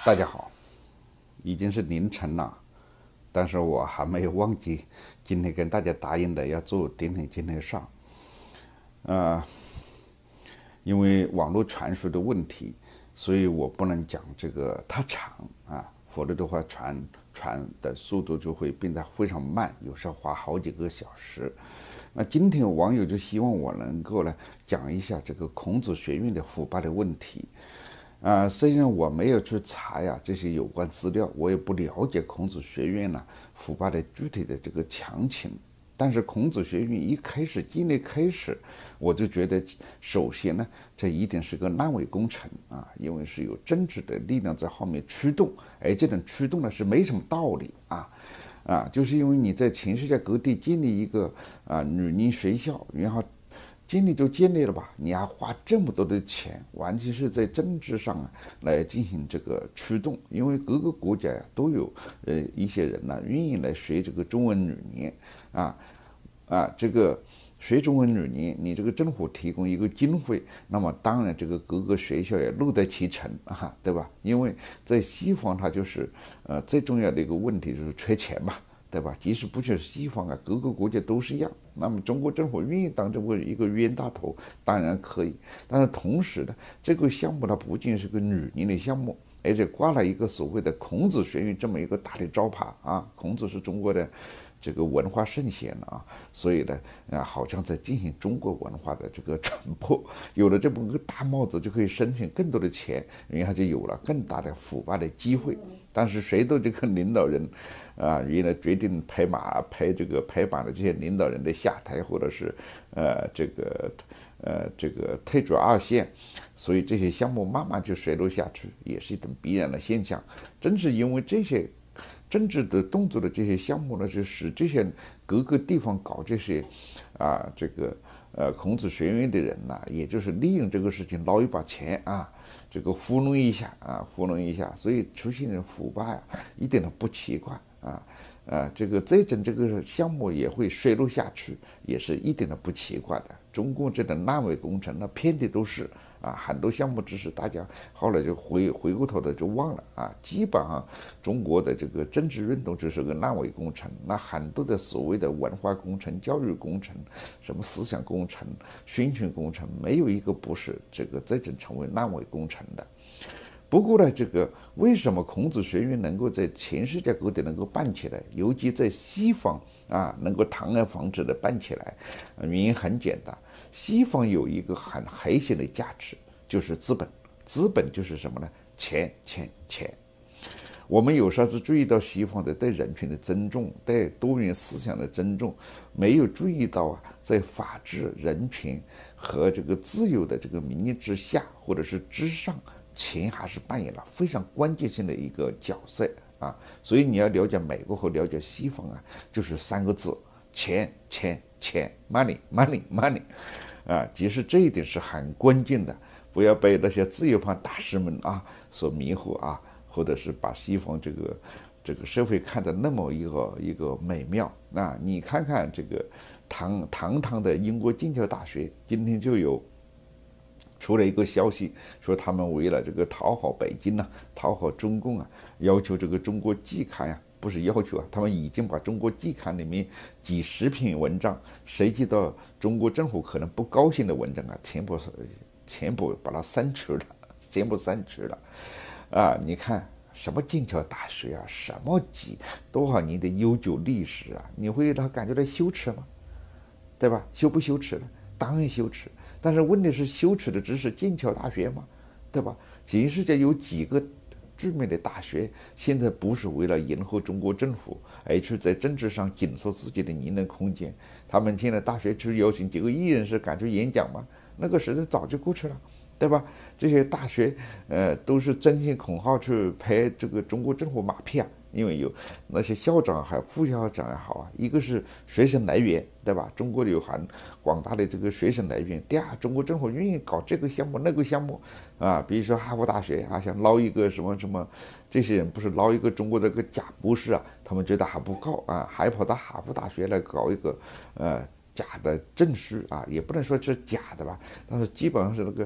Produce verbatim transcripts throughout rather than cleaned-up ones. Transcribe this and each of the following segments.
大家好，已经是凌晨了，但是我还没有忘记今天跟大家答应的要做点点今天上。呃，因为网络传输的问题，所以我不能讲这个太长啊，否则的话传传的速度就会变得非常慢，有时候花好几个小时。那今天网友就希望我能够呢讲一下这个孔子学院的腐败的问题。啊、呃，虽然我没有去查呀这些有关资料，我也不了解孔子学院呢腐败的具体的这个详情，但是孔子学院一开始建立开始，我就觉得首先呢，这一定是个烂尾工程啊，因为是有政治的力量在后面驱动，而这种驱动呢是没什么道理啊。啊，就是因为你在全世界各地建立一个啊女婴学校，然后建立就建立了吧，你还花这么多的钱，完全是在政治上啊来进行这个驱动，因为各个国家呀都有呃一些人呢愿意来学这个中文语言啊啊这个。学中文语言，你这个政府提供一个经费，那么当然这个各个学校也乐得其成啊，对吧？因为在西方，它就是呃最重要的一个问题就是缺钱嘛，对吧？即使不是西方啊，各个国家都是一样。那么中国政府愿意当这么一个冤大头，当然可以。但是同时呢，这个项目它不仅是个女人的项目，而且挂了一个所谓的孔子学院这么一个大的招牌啊，孔子是中国的这个文化圣贤啊，所以呢，啊，好像在进行中国文化的这个传播。有了这么个大帽子，就可以申请更多的钱，然后就有了更大的腐败的机会。但是谁都这个领导人，啊，原来决定拍马拍这个拍板的这些领导人的下台，或者是呃这个呃这个退出二线，所以这些项目慢慢就衰落下去，也是一种必然的现象。正是因为这些政治的动作的这些项目呢，就使这些各个地方搞这些啊，这个呃孔子学院的人呐、啊，也就是利用这个事情捞一把钱啊，这个糊弄一下啊，糊弄一下，所以出现了腐败啊，一点都不奇怪啊。啊，这个再整这个项目也会衰落下去，也是一点都不奇怪的。中共这种烂尾工程，那遍地都是啊，很多项目只是大家后来就回回过头的就忘了啊。基本上中国的这个政治运动只是个烂尾工程，那很多的所谓的文化工程、教育工程、什么思想工程、宣传工程，没有一个不是这个最终成为烂尾工程的。不过呢，这个为什么孔子学院能够在全世界各地能够办起来，尤其在西方啊能够堂而皇之的办起来？原因很简单，西方有一个很核心的价值，就是资本。资本就是什么呢？钱，钱，钱。我们有时候是注意到西方的对人权的尊重，对多元思想的尊重，没有注意到啊，在法治、人权和这个自由的这个名义之下，或者是之上。钱还是扮演了非常关键性的一个角色啊，所以你要了解美国和了解西方啊，就是三个字：钱，钱，钱 ，money，money，money， 啊，其实这一点是很关键的，不要被那些自由派大师们啊所迷惑啊，或者是把西方这个这个社会看得那么一个一个美妙啊，你看看这个堂堂堂的英国剑桥大学，今天就有。出了一个消息，说他们为了这个讨好北京啊，讨好中共啊，要求这个中国季刊呀、啊，不是要求啊，他们已经把中国季刊里面几十篇文章，涉及到中国政府可能不高兴的文章啊，全部全部把它删除了，全部删除了。啊，你看什么剑桥大学啊，什么几多少年的悠久历史啊，你会让他感觉到羞耻吗？对吧？羞不羞耻呢？当然羞耻。但是问题是，羞耻的只是剑桥大学嘛，对吧？全世界有几个著名的大学，现在不是为了迎合中国政府，而是在政治上紧缩自己的言论空间。他们现在大学去邀请几个艺人士赶去演讲嘛，那个时代早就过去了，对吧？这些大学，呃，都是争先恐后去拍这个中国政府马屁啊。因为有那些校长还有副校长也好啊，一个是学生来源，对吧？中国有很广大的这个学生来源。第二，中国政府愿意搞这个项目那个项目啊，比如说哈佛大学啊，想捞一个什么什么，这些人不是捞一个中国的个假博士啊，他们觉得还不够啊，还跑到哈佛大学来搞一个呃假的证书啊，也不能说是假的吧，但是基本上是那个。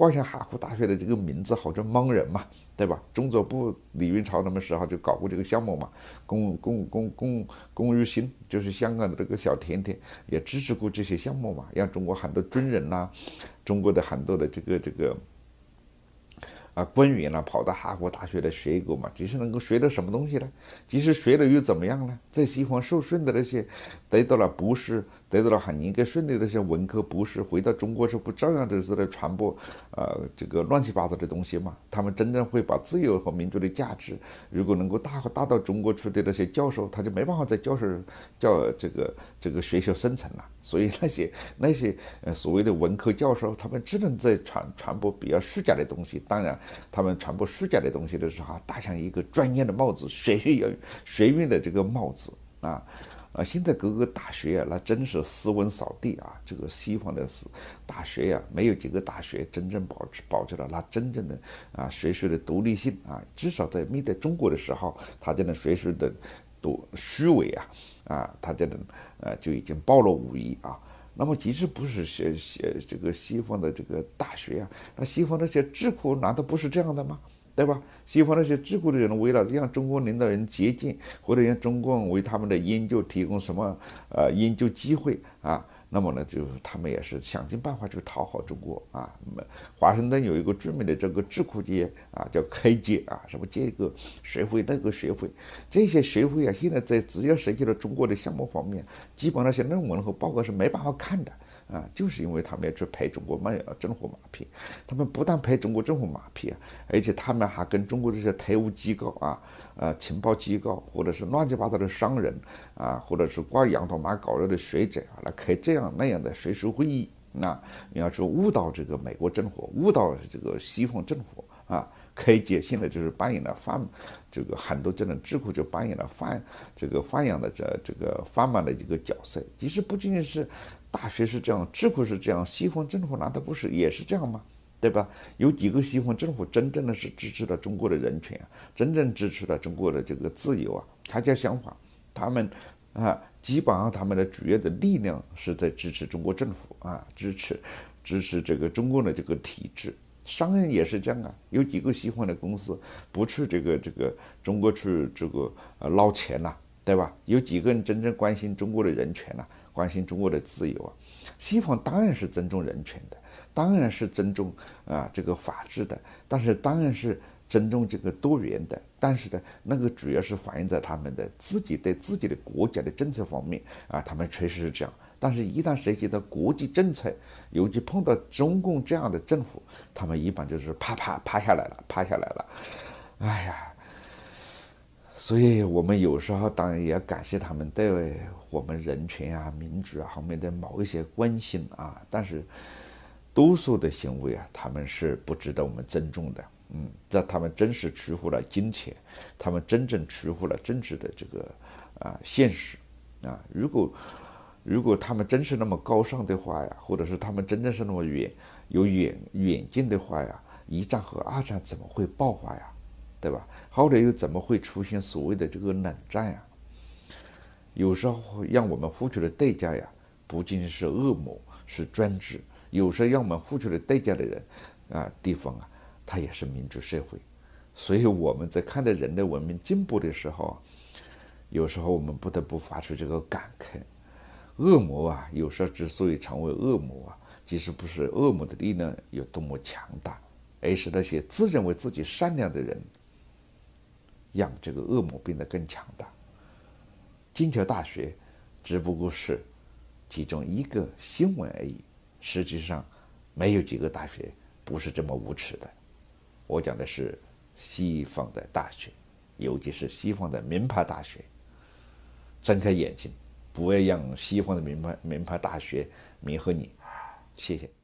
挂上哈佛大学的这个名字，好像蒙人嘛，对吧？中组部李运潮他们时候就搞过这个项目嘛，龚龚龚龚龚玉新就是香港的这个小甜甜也支持过这些项目嘛，让中国很多军人呐、啊，中国的很多的这个这个。啊，官员呢、啊、跑到哈佛大学来学一个嘛，只是能够学到什么东西呢？即使学了又怎么样呢？在西方受训的那些得到了博士，得到了很应该顺利的那些文科博士，回到中国之后不照样就是在传播呃这个乱七八糟的东西嘛？他们真正会把自由和民主的价值，如果能够大大到中国去的那些教授，他就没办法在教授教这个这个学校生存了。所以那些那些呃所谓的文科教授，他们只能在传传播比较虚假的东西，当然。他们传播虚假的东西的时候，戴上一个专业的帽子，学院学院的这个帽子啊啊！现在各个大学啊，那真是斯文扫地啊！这个西方的大学呀、啊，没有几个大学真正保持保持了那真正的啊学术的独立性啊，至少在面对中国的时候，他这种学术的多虚伪啊啊，他这种呃就已经暴露无遗啊。那么，即使不是学学这个西方的这个大学啊，那西方那些智库难道不是这样的吗？对吧？西方那些智库的人为了让中国领导人接近，或者让中国为他们的研究提供什么呃研究机会啊，那么呢，就他们也是想尽办法去讨好中国啊。华盛顿有一个著名的这个智库界啊，叫 K 界啊，什么这个学会那个学会，这些学会啊，现在在只要涉及到中国的项目方面，基本上那些论文和报告是没办法看的。啊，就是因为他们要去拍中国卖政府马屁，他们不但拍中国政府马屁啊，而且他们还跟中国这些特务机构啊、呃情报机构，或者是乱七八糟的商人啊，或者是挂羊头马搞肉的学者啊，来开这样那样的学术会议，那你要去误导这个美国政府，误导这个西方政府啊。K 界现在就是扮演了贩，这个很多这种智库就扮演了贩这个贩养的这这个贩卖的一个角色。其实不仅仅是大学是这样，智库是这样，西方政府难道不是也是这样吗？对吧？有几个西方政府真正的是支持了中国的人权啊，真正支持了中国的这个自由啊？恰恰相反，他们啊，基本上他们的主要的力量是在支持中国政府啊，支持支持这个中国的这个体制。商人也是这样啊，有几个西方的公司不去这个这个中国去这个呃捞钱呐、啊，对吧？有几个人真正关心中国的人权呐、啊，关心中国的自由啊？西方当然是尊重人权的，当然是尊重啊这个法治的，但是当然是尊重这个多元的，但是呢，那个主要是反映在他们的自己对自己的国家的政策方面啊，他们确实是这样。但是，一旦涉及到国际政策，尤其碰到中共这样的政府，他们一般就是啪啪趴下来了，趴下来了。哎呀，所以我们有时候当然也要感谢他们对我们人权啊、民主啊方面的某一些关心啊，但是多数的行为啊，他们是不值得我们尊重的。嗯，这他们真是出乎了金钱，他们真正出乎了政治的这个啊现实啊，如果。如果他们真是那么高尚的话呀，或者是他们真正是那么远有远远近的话呀，一战和二战怎么会爆发呀，对吧？后来又怎么会出现所谓的这个冷战呀？有时候让我们付出的代价呀，不仅仅是恶魔，是专制；有时候让我们付出的代价的人啊地方啊，它也是民主社会。所以我们在看待人类文明进步的时候，有时候我们不得不发出这个感慨。恶魔啊，有时候之所以成为恶魔啊，其实不是恶魔的力量有多么强大，而是那些自认为自己善良的人，让这个恶魔变得更强大。剑桥大学只不过是其中一个新闻而已，实际上没有几个大学不是这么无耻的。我讲的是西方的大学，尤其是西方的名牌大学，睁开眼睛。不要让西方的名牌名牌大学迷惑你，谢谢。